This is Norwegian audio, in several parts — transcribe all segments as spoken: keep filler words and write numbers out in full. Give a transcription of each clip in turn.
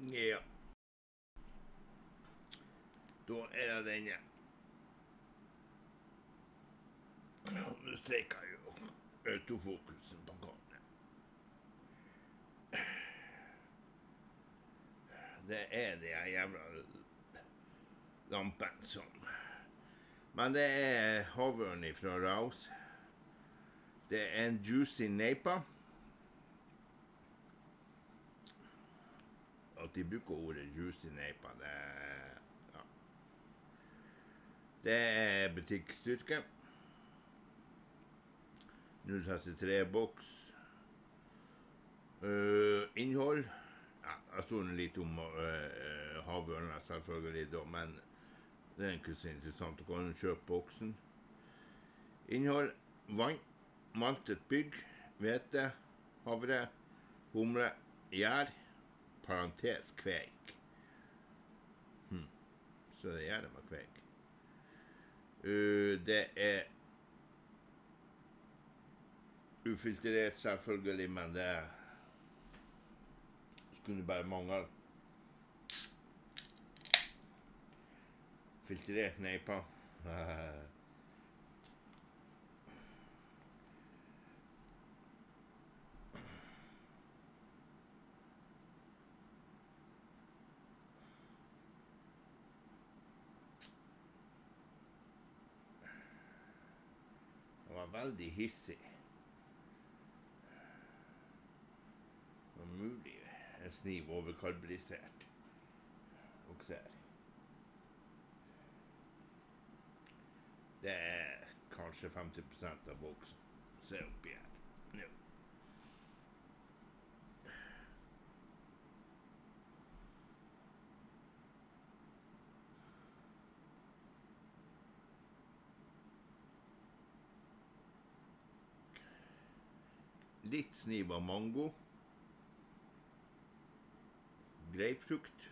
Ja. Da er det denne. Nå streker jeg jo autofokusen på kameraet. Det er de jævla lampen som... Men det er havørn fra Raus. Det er en juicy neipa. At de bruker ordet juicy neipa, det er... Ja. Det er butikkstyrke. null trettitre boks. Uh, innhold. Ja, jeg stod litt om uh, havørna selvfølgelig da, men det er ikke så interessant. Du kan kjøpe boksen. Innhold, vann, maltet bygg, hvete, havre, humle, gjær, parentes kveik. Hm. Så det gjør det med kveik. Uh, det er ufiltrert selvfølgelig, men det skulle bare mangle. Filtrert neipa. Han var veldig hissig. Det var mulig en sniv overkarbonisert. Og ser. Det er kanskje femti prosent av boksen. Se opp igjen. Nå. Litt sniv av mango. Grapefrukt.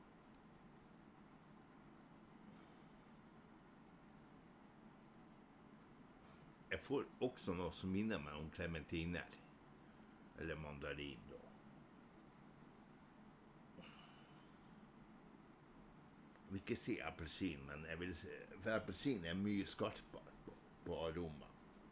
Jeg får også noe som minner meg om clementiner. Eller mandarin da. Jeg vil ikke si appelsin, men jeg vil si, for appelsin er mye skarpere på, på aroma.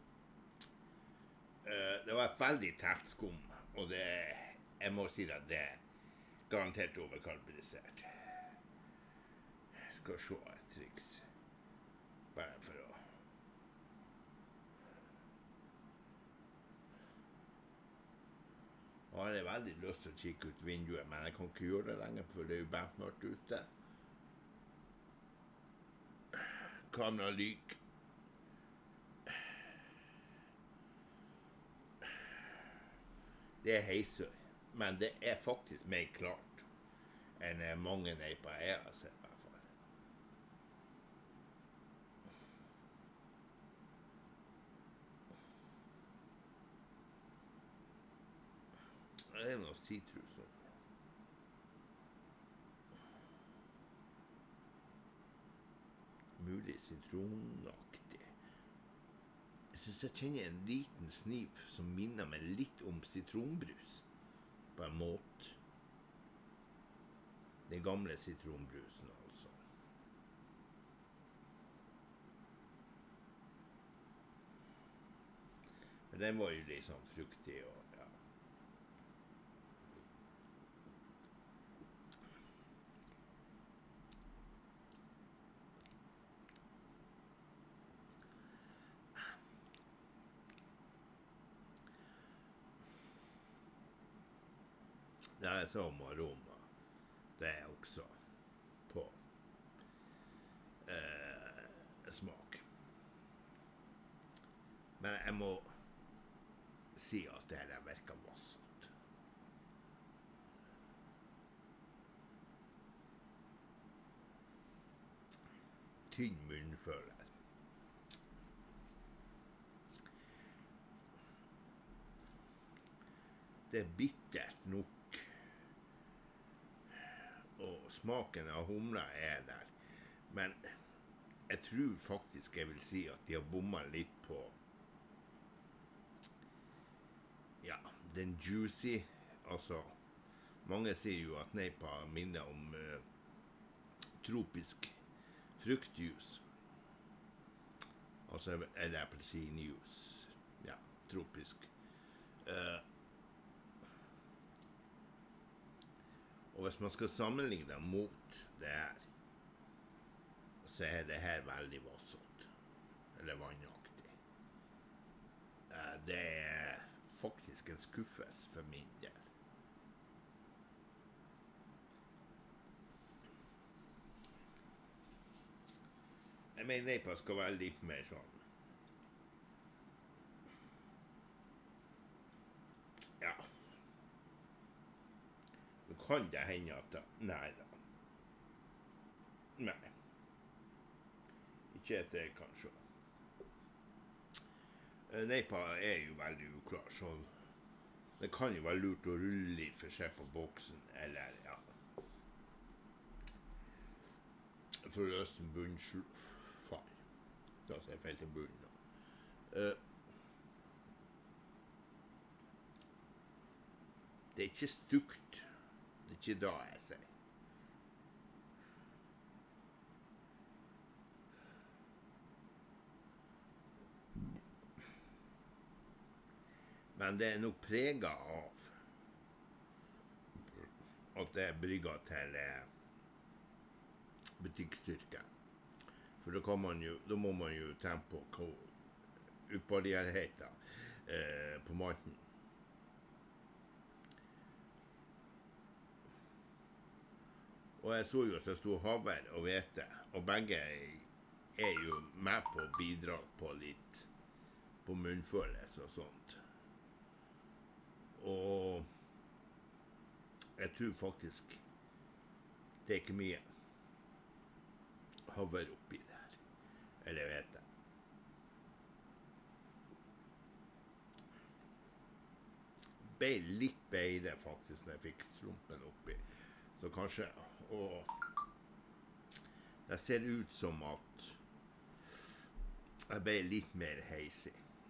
Uh, det var et veldig tært skum, og det, jeg må si at det er garantert overkarbonisert. Jeg skal se et triks. Bare for å... Jeg har veldig lyst til å kikke ut vinduet, men jeg kan ikke gjøre det lenger, for det er jo bænt mørkt ute. Kamera lyk. Det er heisøy, men det er faktisk mer klart enn mange neiper jeg har sett, i hvert fall. Det er noe sitrus om. Mulig sitronaktig. Jeg synes jeg kjenner en liten sniv som minner meg litt om sitronbrus. På en måte. Den gamle sitronbrusen, altså. Men den var jo litt sånn fruktig og... Det er som aroma. Det er også på eh, smak. Men jeg må si at det her virker vassent. Tynn munnføler. Det er bittert nok. Og smaken av humla er der. Men jeg tror faktisk jeg vil si at de har bommet litt på ja, den juicy, altså Mange sier jo at neipa minner om uh, tropisk fruktjuice. Altså, eller appelsinjuice. Ja, tropisk. Uh, og hvis man skal sammenligne det mot det her, så er det her veldig vassått. Eller vannaktig. Uh, det er faktisk en skuffes for min del. Jeg mener neipa skal være litt mer sånn. Ja. Nå kan det hende at det... Nei da. Nei. Ikke etter kanskje. Neipa er jo veldig uklar, så det kan jo være lurt å rulle litt for seg på boksen, eller ja. For å løse en bunnfall. Da ser jeg feil til bunnen. Uh, det er ikke stukt. Det er ikke da jeg sier. Men det er nok preget av at det er brygget til butikkstyrke. For da, kan man jo, da må man jo tenke på utbarligheten eh, på maten. Og jeg så jo at det stod havre og hvete, og begge er jo med på å bidra på litt på munnfølelse og sånt. Og jeg tror faktisk det er ikke mye havre oppi det her, eller vet jeg. Ble litt bedre faktisk når jeg fikk slumpen oppi, så kanskje, og det ser ut som at jeg ble litt mer heisig.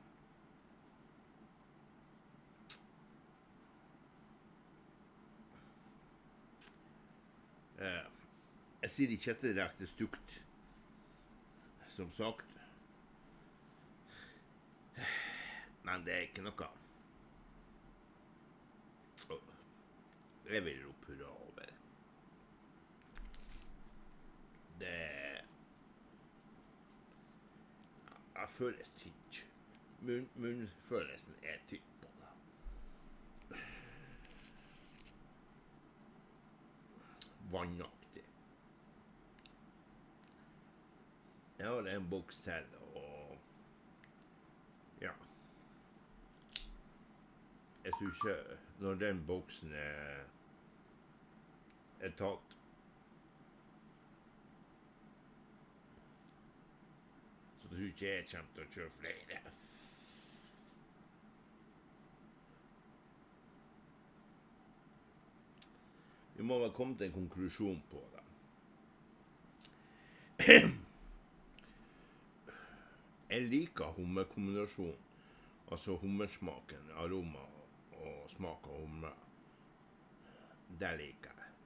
Uh, jeg sier ikke at det er direkte stukt, som sagt. Men det er ikke noe. Oh, jeg vil rope hurra over. Det ja, jeg føles tynt. Munn, munnfølelsen er tynt på det. Vannaktig. Jeg har en boks til, og ja. Jeg tror ikke, når den boksen er, er tatt, så tror ikke jeg kommer til å kjøre flere. Vi må vel komme til en konklusjon på det. Jeg liker hummerkombinasjonen, altså hummersmaken, aroma og smak av hummer. Det liker jeg.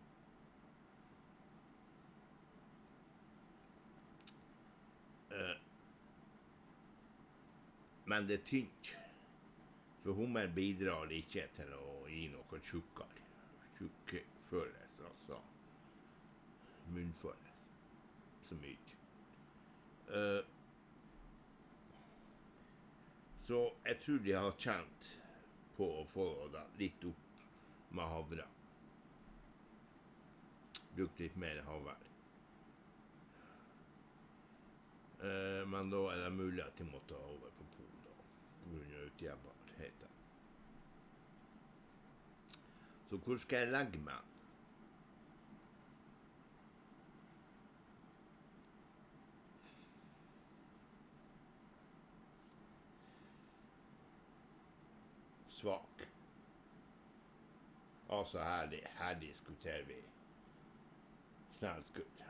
Uh, men det er tynt, for hummer bidrar ikke til å gi noe tjukkere. Tjukke føles, altså munnføles, så mye. Uh, så jeg tror de har kjent på å få det litt opp med havre. Brukt litt mer havre. Uh, men da er det mulig at de må ta over på pol da, på grunn av utjevbarheten. Så hvor skal jeg legge meg? Svak. Altså her, her diskuterer vi snellskudd.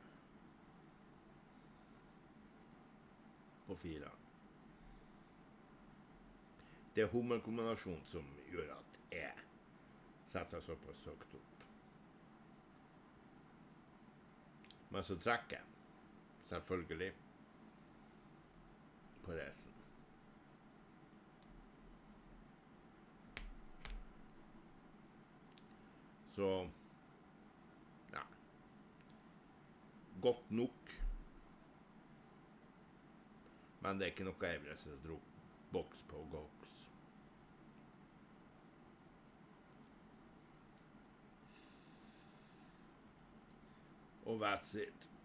På fire. Det er hummerkombinasjonen som gjør at jeg sette seg såpass høyt opp. Men så trekker jeg, selvfølgelig, på resen. Så, ja, godt nok. Men det er ikke noe jeg vil sette boks på goks. Og that's it.